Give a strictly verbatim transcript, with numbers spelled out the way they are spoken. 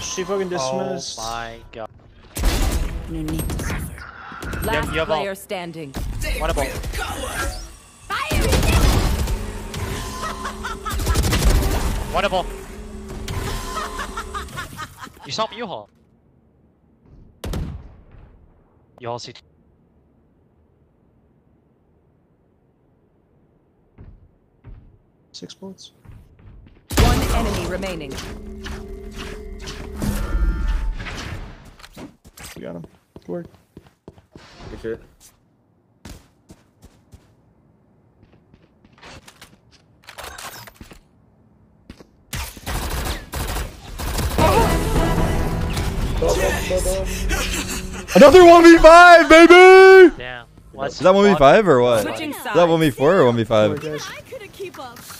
she fucking dismissed. Oh my god. No need to suffer. Last you have player all. standing. What about? What about? You saw me, you haul. You all see. Six bullets. One enemy remaining. We got him. Good work. Good shit. Another one v five, baby! Damn. What's Is that one v five or what? Switching Is that one v four or one v five? Good work, guys. I couldn't keep up.